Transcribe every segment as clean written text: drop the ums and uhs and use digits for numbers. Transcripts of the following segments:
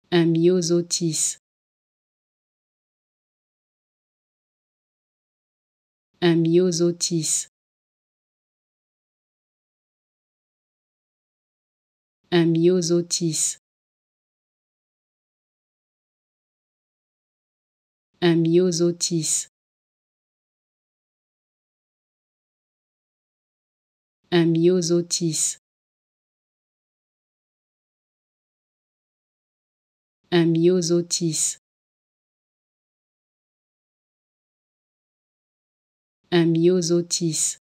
un myosotis, un myosotis, un myosotis, un myosotis, un myosotis, un myosotis, un myosotis,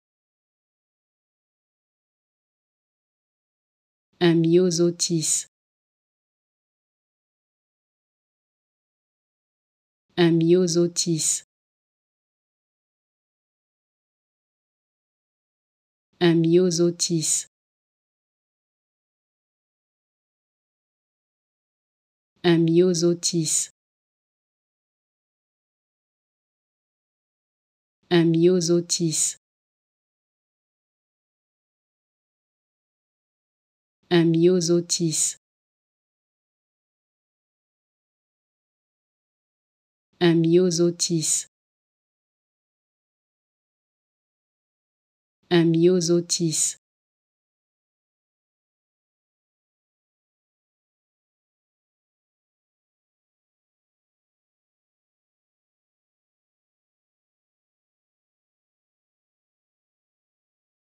un myosotis, un myosotis, un myosotis, un myosotis, un myosotis, un myosotis, un myosotis, un myosotis,